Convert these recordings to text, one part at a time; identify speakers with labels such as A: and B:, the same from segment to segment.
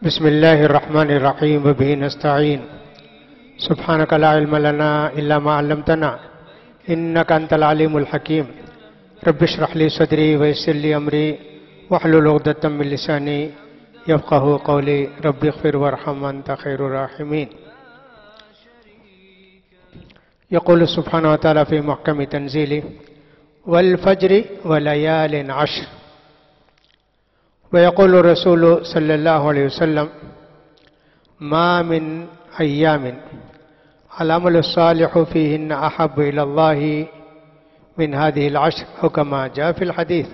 A: بسم الله الرحمن الرحيم وبه نستعين سبحانك لا علم لنا إلا ما علمتنا إنك أنت العليم الحكيم رب اشرح لي صدري ويسر لي أمري واحلل عقدة من لساني يفقهوا قولي رب اغفر وارحم وأنت خير الراحمين. يقول سبحانه وتعالى في محكم تنزيله والفجر وليال عشر. ويقول الرسول صلى الله عليه وسلم ما من أيام العمل الصالح فيهن أحب إلى الله من هذه العشر أو كما جاء في الحديث.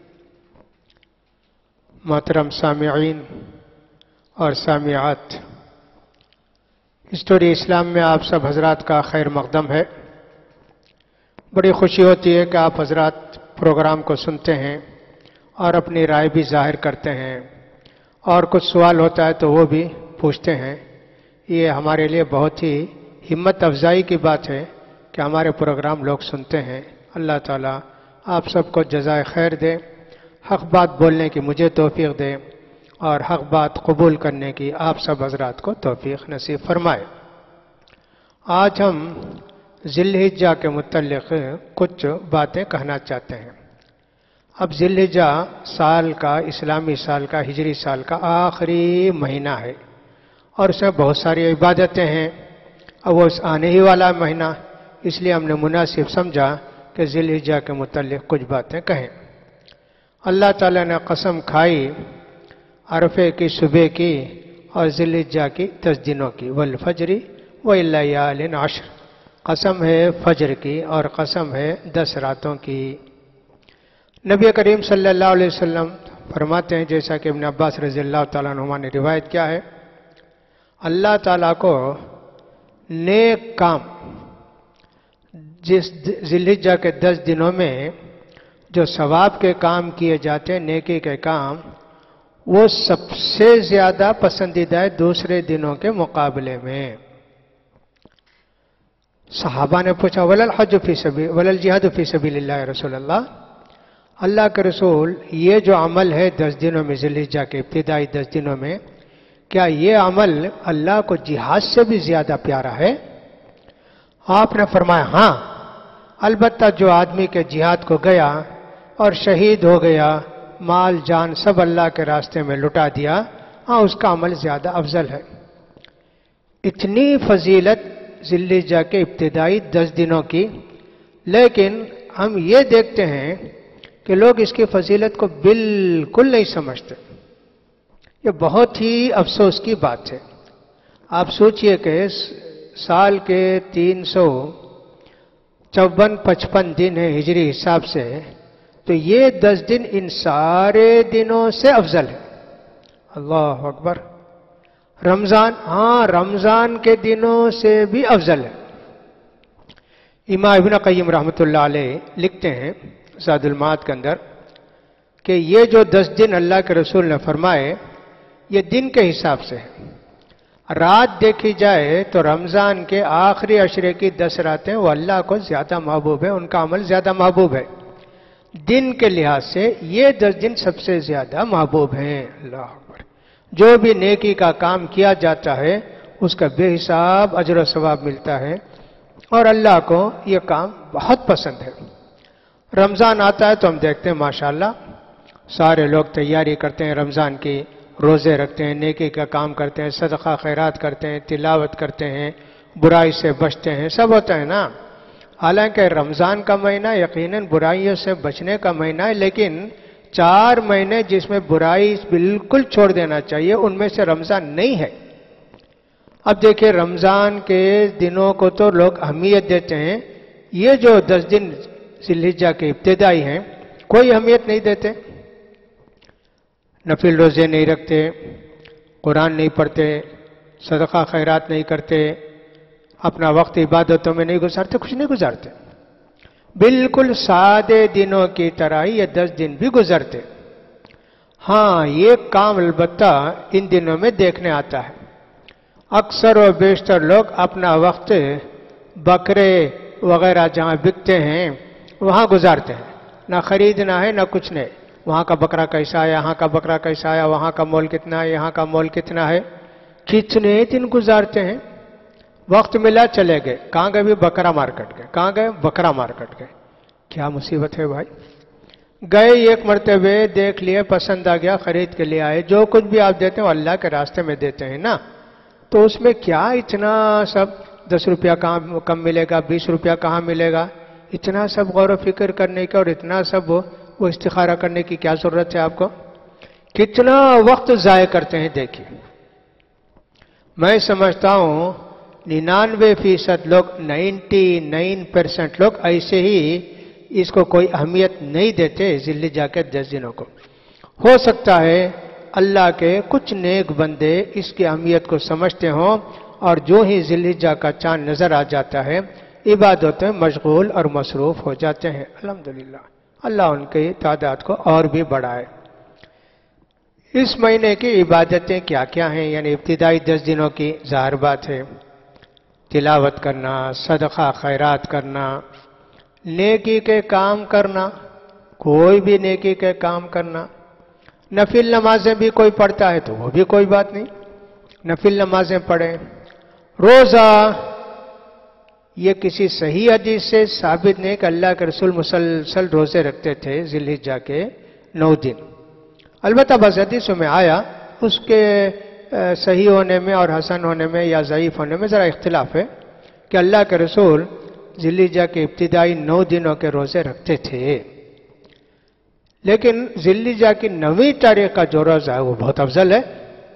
A: محترم سامعین اور سامعات، اسٹوری اسلام میں آپ سب حضرات کا خیر مقدم ہے. بڑی خوشی ہوتی ہے کہ آپ حضرات پروگرام کو سنتے ہیں اور اپنی رائے بھی ظاہر کرتے ہیں، اور کچھ سوال ہوتا ہے تو وہ بھی پوچھتے ہیں. یہ ہمارے لیے بہت ہی ہمت افزائی کی بات ہے کہ ہمارے پروگرام لوگ سنتے ہیں. اللہ تعالیٰ آپ سب کو جزائے خیر دے، حق بات بولنے کی مجھے توفیق دے اور حق بات قبول کرنے کی آپ سب حضرات کو توفیق نصیب فرمائے. آج ہم ذی الحجہ کے متعلق کچھ باتیں کہنا چاہتے ہیں. اب ذی الحجہ سال کا، اسلامی سال کا، ہجری سال کا آخری مہینہ ہے اور اس میں بہت ساری عبادتیں ہیں. اب وہ آنے ہی والا مہینہ، اس لیے ہم نے مناسب سمجھا کہ ذی الحجہ کے متعلق کچھ باتیں کہیں. اللہ تعالیٰ نے قسم کھائی عرفے کی صبح کی اور ذی الحجہ کی 10 دنوں کی. والفجر ولیال عشر، قسم ہے فجر کی اور قسم ہے 10 راتوں کی. نبی کریم صلی اللہ علیہ وسلم فرماتے ہیں، جیسا کہ ابن عباس رضی اللہ تعالیٰ عنہما نے روایت کیا ہے، اللہ تعالیٰ کو نیک کام جس ذی الحجہ کے 10 دنوں میں جو ثواب کے کام کیے جاتے ہیں، نیکی کے کام، وہ سب سے زیادہ پسندیدہ ہے دوسرے دنوں کے مقابلے میں. صحابہ نے پوچھا ولل جہاد فی سبیل اللہ رسول اللہ، اللہ کے رسول یہ جو عمل ہے 10 دنوں میں، ذی الحجہ کے ابتدائی 10 دنوں میں، کیا یہ عمل اللہ کو جہاد سے بھی زیادہ پیارا ہے؟ آپ نے فرمایا ہاں، البتہ جو آدمی کے جہاد کو گیا اور شہید ہو گیا، مال جان سب اللہ کے راستے میں لٹا دیا، ہاں اس کا عمل زیادہ افضل ہے. اتنی فضیلت ذی الحجہ کے ابتدائی 10 دنوں کی، لیکن ہم یہ دیکھتے ہیں کہ لوگ اس کی فضیلت کو بالکل نہیں سمجھتے. یہ بہت ہی افسوس کی بات ہے. آپ سوچئے کہ سال کے 354-55 دن ہیں ہجری حساب سے، تو یہ 10 دن ان سارے دنوں سے افضل ہے. اللہ اکبر. رمضان، ہاں رمضان کے دنوں سے بھی افضل ہے. امام ابن قیم رحمۃ اللہ علیہ لکھتے ہیں زاد المعاد کے اندر کہ یہ جو 10 دن اللہ کے رسول نے فرمائے، یہ دن کے حساب سے ہے. رات دیکھی جائے تو رمضان کے آخری عشرے کی 10 راتیں وہ اللہ کو زیادہ محبوب ہے، ان کا عمل زیادہ محبوب ہے. دن کے لحاظ سے یہ 10 دن سب سے زیادہ محبوب ہیں. اللہ اکبر. جو بھی نیکی کا کام کیا جاتا ہے اس کا بے حساب اجر و ثواب ملتا ہے اور اللہ کو یہ کام بہت پسند ہے. رمضان آتا ہے تو ہم دیکھتے ہیں ماشاءاللہ سارے لوگ تیاری کرتے ہیں رمضان کی، روزے رکھتے ہیں، نیکی کا کام کرتے ہیں، صدقہ خیرات کرتے ہیں، تلاوت کرتے ہیں، برائی سے بچتے ہیں، سب ہوتا ہے نا. حالانکہ رمضان کا مہینہ یقیناً برائیوں سے بچنے کا مہینہ ہے، لیکن 4 مہینے جس میں برائی بالکل چھوڑ دینا چاہیے ان میں سے رمضان نہیں ہے. اب دیکھیں رمضان کے دنوں کو تو لوگ اہمیت دیتے ہیں، یہ جو 10 دن ذی الحجہ کے ابتدائی ہیں کوئی اہمیت نہیں دیتے. نفل روزے نہیں رکھتے، قرآن نہیں پڑھتے، صدقہ خیرات نہیں کرتے، اپنا وقت عبادتوں میں نہیں گزارتے، کچھ نہیں گزارتے. بالکل سادے دنوں کی طرح ہی یہ 10 دن بھی گزرتے. ہاں یہ کام البتہ ان دنوں میں دیکھنے آتا ہے. اکثر و بیشتر لوگ اپنا وقت بکرے وغیرہ جہاں بکتے ہیں وہاں گزارتے ہیں. نہ خریدنا ہے نہ کچھ نہیں، وہاں کا بکرا کیسا ہے، یہاں کا بکرا کیسا ہے، وہاں کا مول کتنا ہے، یہاں کا مول کتنا ہے. کتنے دن گزارتے ہیں. وقت ملا چلے گئے. کہاں گئے بھی؟ بکرا مارکیٹ گئے. کہاں گئے؟ بکرا مارکیٹ گئے. کیا مصیبت ہے بھائی. گئے ایک مرتبہ دیکھ لیے، پسند آ گیا، خرید کے لیے آئے. جو کچھ بھی آپ دیتے ہیں وہ اللہ کے راستے میں دیتے ہیں نا، تو اس میں کیا اتنا سب 10 روپیہ کہاں کم ملے گا، 20 روپیہ کہاں ملے گا، اتنا سب غور و فکر کرنے کا اور اتنا سب وہ استخارہ کرنے کی کیا ضرورت ہے آپ کو. کتنا وقت ضائع کرتے ہیں دیکھیے. میں سمجھتا ہوں 99% لوگ، 99% لوگ ایسے ہی اس کو کوئی اہمیت نہیں دیتے ذی الحجہ کے 10 دنوں کو. ہو سکتا ہے اللہ کے کچھ نیک بندے اس کی اہمیت کو سمجھتے ہوں اور جو ہی ذی الحجہ کا چاند نظر آ جاتا ہے عبادتیں مشغول اور مصروف ہو جاتے ہیں. الحمدللہ اللہ ان کی تعداد کو اور بھی بڑھائے. اس مہینے کی عبادتیں کیا کیا ہیں؟ یعنی ابتدائی 10 دنوں کی ظاہر بات ہے تلاوت کرنا، صدقہ خیرات کرنا، نیکی کے کام کرنا، کوئی بھی نیکی کے کام کرنا. نفل نمازیں بھی کوئی پڑھتا ہے تو وہ بھی کوئی بات نہیں، نفل نمازیں پڑھیں. روزہ یہ کسی صحیح حدیث سے ثابت نہیں کہ اللہ کے رسول مسلسل روزے رکھتے تھے ذی الحجہ کے 9 دن. البتہ بعض حدیثوں میں آیا، اس کے صحیح ہونے میں اور حسن ہونے میں یا ضعیف ہونے میں ذرا اختلاف ہے کہ اللہ کے رسول ذی الحجہ کے ابتدائی 9 دنوں کے روزے رکھتے تھے. لیکن ذی الحجہ کی 9ویں تاریخ کا جو روزہ ہے وہ بہت افضل ہے.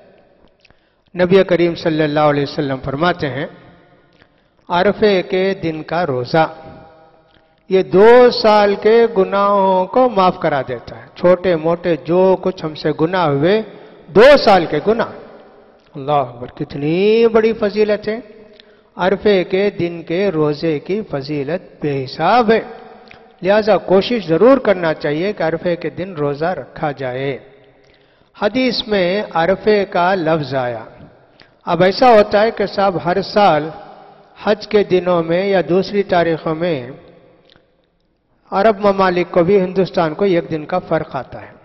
A: نبی کریم صلی اللہ علیہ وسلم فرماتے ہیں عرفے کے دن کا روزہ یہ 2 سال کے گناہوں کو معاف کرا دیتا ہے. چھوٹے موٹے جو کچھ ہم سے گناہ ہوئے 2 سال کے گناہ. اللہ اکبر، کتنی بڑی فضیلت ہے. عرفے کے دن کے روزے کی فضیلت بے حساب ہے. لہذا کوشش ضرور کرنا چاہیے کہ عرفے کے دن روزہ رکھا جائے. حدیث میں عرفے کا لفظ آیا. اب ایسا ہوتا ہے کہ صاحب ہر سال حج کے دنوں میں یا دوسری تاریخوں میں عرب ممالک کو بھی ہندوستان کو 1 دن کا فرق آتا ہے.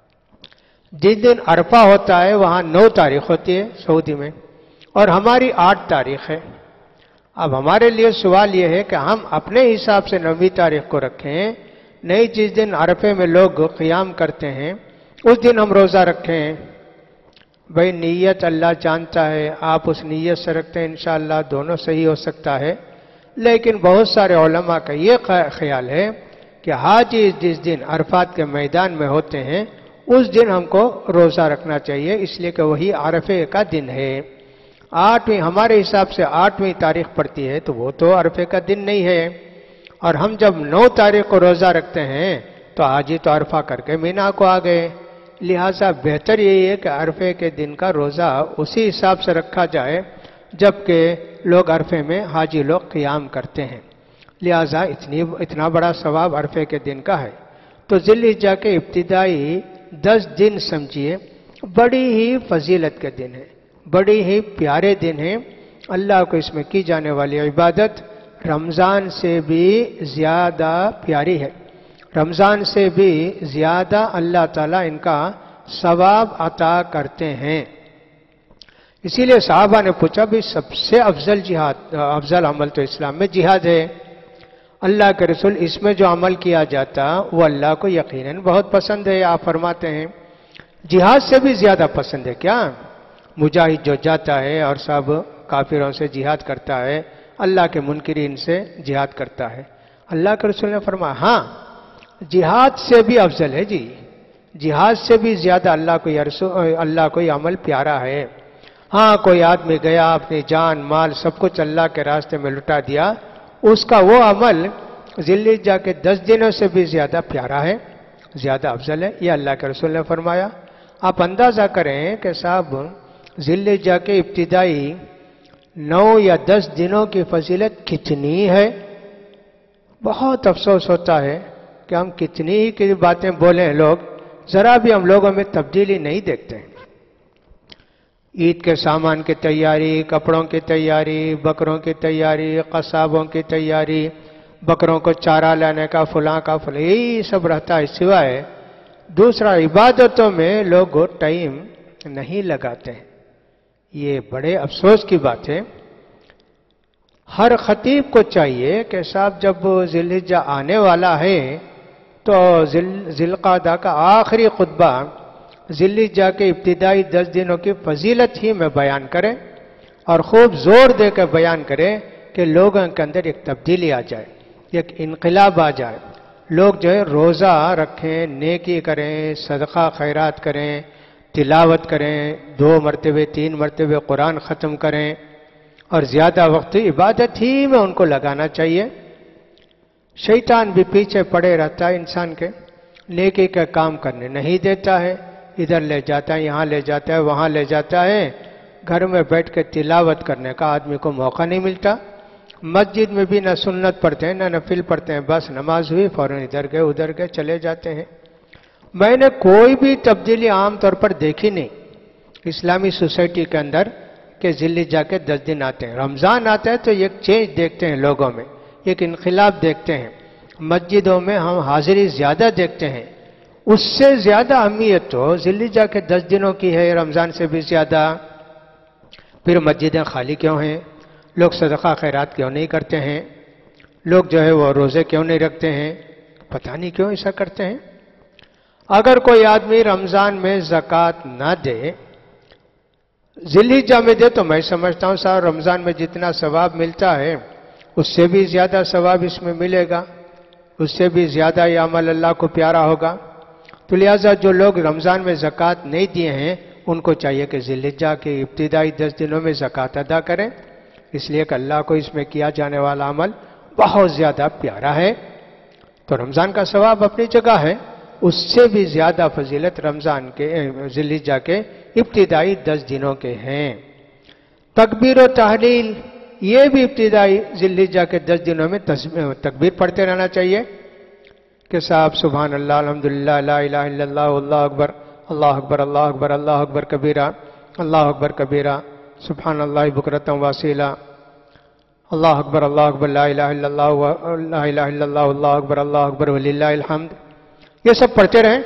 A: جس دن عرفہ ہوتا ہے وہاں 9 تاریخ ہوتی ہے سعودی میں اور ہماری 8 تاریخ ہے. اب ہمارے لیے سوال یہ ہے کہ ہم اپنے حساب سے 9ویں تاریخ کو رکھیں، نہیں جس دن عرفے میں لوگ قیام کرتے ہیں اس دن ہم روزہ رکھیں. بھئی نیت اللہ جانتا ہے، آپ اس نیت سے رکھتے ہیں انشاءاللہ دونوں صحیح ہو سکتا ہے. لیکن بہت سارے علماء کا یہ خیال ہے کہ حاجی جس دن عرفات کے میدان میں ہوتے ہیں اس دن ہم کو روزہ رکھنا چاہیے، اس لیے کہ وہی عرفے کا دن ہے. 8ویں ہمارے حساب سے 8ویں تاریخ پڑتی ہے تو وہ تو عرفے کا دن نہیں ہے. اور ہم جب 9 تاریخ کو روزہ رکھتے ہیں تو حاجی تو عرفہ کر کے مینا کو آ گئے. لہٰذا بہتر یہی ہے کہ عرفے کے دن کا روزہ اسی حساب سے رکھا جائے جبکہ لوگ عرفے میں حاجی لوگ قیام کرتے ہیں. لہٰذا اتنا بڑا ثواب عرفے کے دن کا ہے. تو ذی الحجہ کے ابتدائی 10 دن سمجھیے بڑی ہی فضیلت کے دن ہے، بڑی ہی پیارے دن ہیں. اللہ کو اس میں کی جانے والی عبادت رمضان سے بھی زیادہ پیاری ہے. رمضان سے بھی زیادہ اللہ تعالیٰ ان کا ثواب عطا کرتے ہیں. اسی لیے صحابہ نے پوچھا بھی سب سے افضل عمل تو اسلام میں جہاد ہے. اللہ کے رسول اس میں جو عمل کیا جاتا وہ اللہ کو یقیناً بہت پسند ہے. آپ فرماتے ہیں جہاد سے بھی زیادہ پسند ہے کیا؟ مجاہد جو جاتا ہے اور سب کافروں سے جہاد کرتا ہے، اللہ کے منکرین سے جہاد کرتا ہے. اللہ کے رسول نے فرمایا ہاں جہاد سے بھی افضل ہے جی، جہاد سے بھی زیادہ اللہ کو یہ عمل پیارا ہے. ہاں کوئی آدمی گیا اپنی جان مال سب کچھ اللہ کے راستے میں لٹا دیا، اس کا وہ عمل ذی الحجہ کے 10 دنوں سے بھی زیادہ پیارا ہے، زیادہ افضل ہے. یہ اللہ کے رسول نے فرمایا. آپ اندازہ کریں کہ صاحب ذی الحجہ کے ابتدائی 9 یا 10 دنوں کی فضیلت کتنی ہے. بہت افسوس ہوتا ہے کہ ہم کتنی ہی کی باتیں بولیں، لوگ ذرا بھی ہم لوگوں میں تبدیلی نہیں دیکھتے ہیں. عید کے سامان کی تیاری، کپڑوں کی تیاری، بکروں کی تیاری، قصابوں کی تیاری، بکروں کو چارہ لانے کا فلاں کا فلاں، یہی سب رہتا ہے. سوائے دوسرا عبادتوں میں لوگ ٹائم نہیں لگاتے ہیں. یہ بڑے افسوس کی بات ہے. ہر خطیب کو چاہیے کہ صاحب جب ذی الحجہ آنے والا ہے تو ذی القعدہ کا آخری خطبہ ذی الحجہ کے ابتدائی 10 دنوں کی فضیلت ہی میں بیان کرے اور خوب زور دے کر بیان کرے کہ لوگوں کے اندر ایک تبدیلی آ جائے, ایک انقلاب آ جائے. لوگ جو ہے روزہ رکھیں, نیکی کریں, صدقہ خیرات کریں, تلاوت کریں, 2 مرتبے 3 مرتبے قرآن ختم کریں اور زیادہ وقت عبادت ہی میں ان کو لگانا چاہیے. شیطان بھی پیچھے پڑے رہتا ہے انسان کے, نیکی کا کام کرنے نہیں دیتا ہے, ادھر لے جاتا ہے, یہاں لے جاتا ہے, وہاں لے جاتا ہے. گھر میں بیٹھ کے تلاوت کرنے کا آدمی کو موقع نہیں ملتا. مسجد میں بھی نہ سنت پڑھتے ہیں نہ نفل پڑھتے ہیں, بس نماز ہوئی فوراً ادھر گئے ادھر گئے چلے جاتے ہیں. میں نے کوئی بھی تبدیلی عام طور پر دیکھی نہیں اسلامی سوسائٹی کے اندر کہ ذی الحجہ کے 10 دن آتے ہیں, رمضان آتا ہے تو ایک چینج دیکھتے ہیں لوگوں میں, ایک انقلاب دیکھتے ہیں. مسجدوں میں ہم حاضری زیادہ دیکھتے ہیں. اس سے زیادہ اہمیت تو ذی الحجہ کے 10 دنوں کی ہے, رمضان سے بھی زیادہ. پھر مسجدیں خالی کیوں ہیں؟ لوگ صدقہ خیرات کیوں نہیں کرتے ہیں؟ لوگ جو ہے وہ روزے کیوں نہیں رکھتے ہیں؟ پتہ نہیں کیوں ایسا کرتے ہیں. اگر کوئی آدمی رمضان میں زکوٰۃ نہ دے, ذی الحجہ میں دے, تو میں سمجھتا ہوں صاحب رمضان میں جتنا ثواب ملتا ہے اس سے بھی زیادہ ثواب اس میں ملے گا, اس سے بھی زیادہ یہ عمل اللہ کو پیارا ہوگا. تو لہٰذا جو لوگ رمضان میں زکوٰۃ نہیں دیے ہیں ان کو چاہیے کہ ذی الحجہ کے ابتدائی 10 دنوں میں زکوٰۃ ادا کریں, اس لیے کہ اللہ کو اس میں کیا جانے والا عمل بہت زیادہ پیارا ہے. تو رمضان کا ثواب اپنی جگہ ہے, اس سے بھی زیادہ فضیلت رمضان کے ذی الحجہ کے ابتدائی 10 دنوں کے ہیں. تکبیر و تحلیل یہ بھی ابتدائی ذی الحجہ کے 10 دنوں میں تکبیر پڑھتے رہنا چاہیے کہ صاحب سبحان اللہ الحمدللہ لا الہ الا اللہ اللہ اکبر اللہ اکبر اللہ اکبر اللہ اکبر کبیرہ اللہ اکبر کبیرہ سبحان اللہ بکرۃ واسیلہ اللہ اکبر لا الہ الا اللہ لا الہ الا اللہ اللہ اکبر وللہ الحمد. یہ سب پڑھتے رہیں,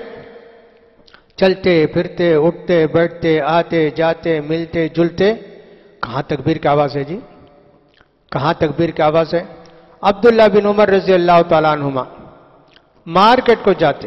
A: چلتے پھرتے اٹھتے بیٹھتے آتے جاتے ملتے جلتے. کہاں تکبیر کی آواز ہے جی؟ کہاں تکبیر کی آواز ہے؟ عبداللہ بن عمر رضی اللہ تعالیٰ عنہما مارکیٹ کو جاتے,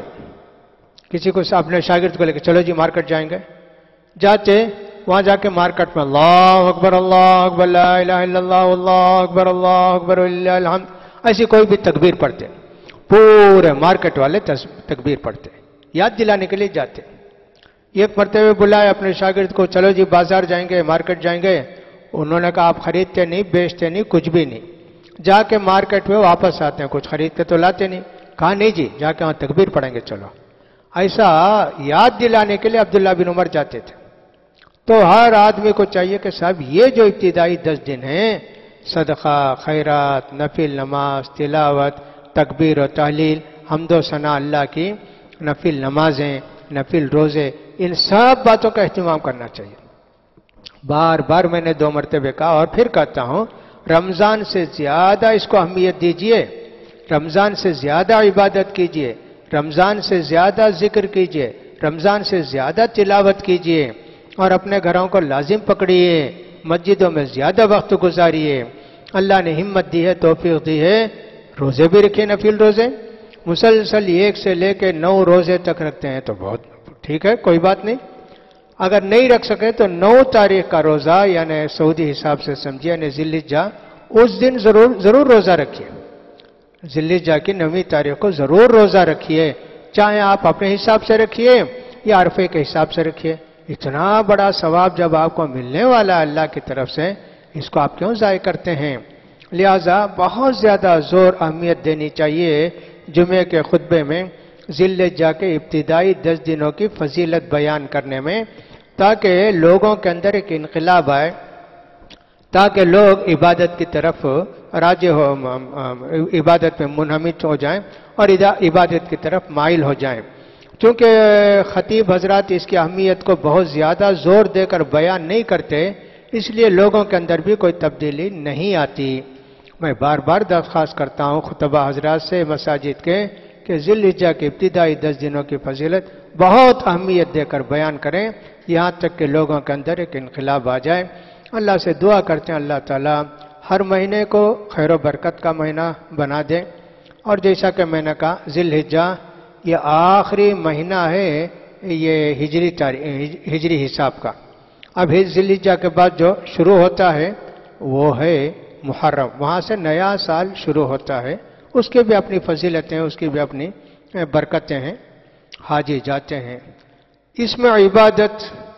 A: کسی کو اپنے شاگرد کو لے کے چلو جی مارکیٹ جائیں گے, جاتے وہاں جا کے مارکیٹ میں اللہ اکبر لا الہ الا اللہ اکبر وللہ الحمد, ایسی کوئی بھی تکبیر پڑھتے. پورے مارکیٹ والے تکبیر پڑھتے, یاد دلانے کے لیے جاتے. ایک مرتبہ بلائے اپنے شاگرد کو, چلو جی بازار جائیں گے مارکیٹ جائیں گے. انہوں نے کہا آپ خریدتے نہیں بیچتے نہیں کچھ بھی نہیں, جا کے مارکیٹ میں واپس آتے ہیں, کچھ خرید کے تو لاتے نہیں. کہا نہیں جی جا کے وہاں تکبیر پڑھیں گے چلو. ایسا یاد دلانے کے لیے عبداللہ بن عمر جاتے تھے. تو ہر آدمی کو چاہیے کہ صاحب یہ جو ابتدائی 10 دن ہیں صدقہ خیرات نفل نماز تلاوت تکبیر و تحلیل حمد و ثنا اللہ کی, نفل نمازیں نفل روزے, ان سب باتوں کا اہتمام کرنا چاہیے. بار بار میں نے 2 مرتبہ کہا اور پھر کہتا ہوں, رمضان سے زیادہ اس کو اہمیت دیجئے, رمضان سے زیادہ عبادت کیجئے, رمضان سے زیادہ ذکر کیجئے, رمضان سے زیادہ تلاوت کیجئے اور اپنے گھروں کو لازم پکڑیے, مسجدوں میں زیادہ وقت گزاریے. اللہ نے ہمت دی ہے توفیق دی ہے, روزے بھی رکھیں نفل روزے, مسلسل 1 سے لے کے 9 روزے تک رکھتے ہیں تو بہت ٹھیک ہے کوئی بات نہیں. اگر نہیں رکھ سکے تو 9 تاریخ کا روزہ یعنی سعودی حساب سے سمجھیے یعنی ذی الحجہ, اس دن ضرور روزہ رکھیے. ذی الحجہ کی 9ویں تاریخ کو ضرور روزہ رکھیے, چاہے آپ اپنے حساب سے رکھیے یا عرفے کے حساب سے رکھیے. اتنا بڑا ثواب جب آپ کو ملنے والا ہے اللہ کی طرف سے, اس کو آپ کیوں ضائع کرتے ہیں؟ لہذا بہت زیادہ زور اہمیت دینی چاہیے جمعے کے خطبے میں ذی الحجہ کے ابتدائی 10 دنوں کی فضیلت بیان کرنے میں, تاکہ لوگوں کے اندر ایک انقلاب آئے, تاکہ لوگ عبادت کی طرف راجع ہو, عبادت میں منہمک ہو جائیں اور عبادت کی طرف مائل ہو جائیں. چونکہ خطیب حضرات اس کی اہمیت کو بہت زیادہ زور دے کر بیان نہیں کرتے, اس لیے لوگوں کے اندر بھی کوئی تبدیلی نہیں آتی. میں بار بار درخواست کرتا ہوں خطبہ حضرات سے مساجد کے کہ ذی الحجہ کے ابتدائی 10 دنوں کی فضیلت بہت اہمیت دے کر بیان کریں، یہاں تک کہ لوگوں کے اندر ایک انقلاب آ جائے۔ اللہ سے دعا کرتے ہیں اللہ تعالیٰ ہر مہینے کو خیر و برکت کا مہینہ بنا دے، اور جیسا کہ میں نے کہا ذی الحجہ یہ آخری مہینہ ہے یہ ہجری حساب کا۔ اب ذی الحجہ کے بعد جو شروع ہوتا ہے وہ ہے محرم، وہاں سے نیا سال شروع ہوتا ہے، اس کی بھی اپنی فضیلتیں ہیں، اس کی بھی اپنی برکتیں ہیں، حاجی جاتے ہیں۔ اس میں عبادت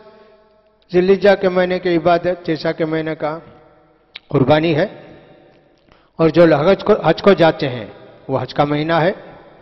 A: ذی الحجہ کے مہینے کی عبادت جیسا کہ میں نے کہا قربانی ہے، اور جو حج کو جاتے ہیں وہ حج کا مہینہ ہے،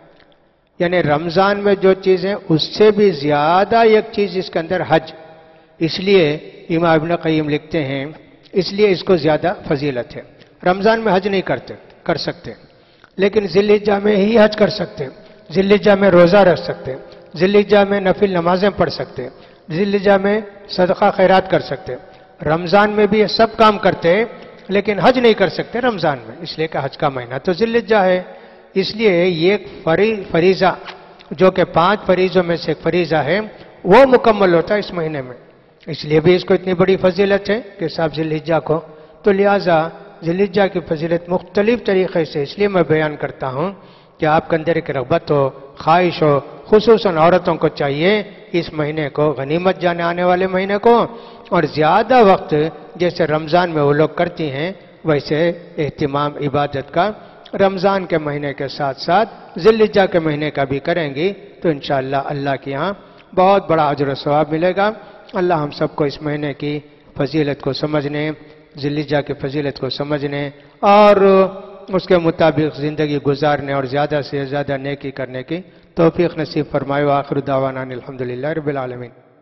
A: یعنی رمضان میں جو چیزیں اس سے بھی زیادہ ایک چیز اس کے اندر حج، اس لیے امام ابن قیم لکھتے ہیں اس لیے اس کو زیادہ فضیلت ہے۔ رمضان میں حج نہیں کر سکتے، لیکن ذی الحجہ میں ہی حج کر سکتے، ذی الحجہ میں روزہ رکھ سکتے، ذی الحجہ میں نفل نمازیں پڑھ سکتے، ذی الحجہ میں صدقہ خیرات کر سکتے۔ رمضان میں بھی یہ سب کام کرتے ہیں لیکن حج نہیں کر سکتے رمضان میں، اس لیے کہ حج کا مہینہ تو ذی الحجہ ہے۔ اس لیے یہ ایک فریضہ جو کہ 5 فریضوں میں سے ایک فریضہ ہے وہ مکمل ہوتا ہے اس مہینے میں، اس لیے بھی اس کو اتنی بڑی فضیلت ہے کہ صاحب ذی الحجہ کو، تو لہٰذا ذی الحجہ کی فضیلت مختلف طریقے سے اس لیے میں بیان کرتا ہوں کہ آپ کے اندر ایک رغبت ہو، خواہش ہو، خصوصاً عورتوں کو چاہیے اس مہینے کو غنیمت جانے آنے والے مہینے کو، اور زیادہ وقت جیسے رمضان میں وہ لوگ کرتی ہیں ویسے اہتمام عبادت کا رمضان کے مہینے کے ساتھ ساتھ ذی الحجہ کے مہینے کا بھی کریں گی تو انشاءاللہ اللہ کے ہاں بہت بڑا اجر و ثواب ملے گا۔ اللہ ہم سب کو اس مہینے کی فضیلت کو سمجھنے، ذی الحجہ کی فضیلت کو سمجھنے اور اس کے مطابق زندگی گزارنے اور زیادہ سے زیادہ نیکی کرنے کی توفیق نصیب فرمائے۔ وآخر دعوانا الحمدللہ رب العالمین۔